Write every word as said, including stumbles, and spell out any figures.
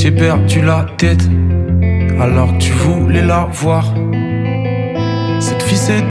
j'ai perdu la tête alors que tu voulais la voir. Cette fille c'est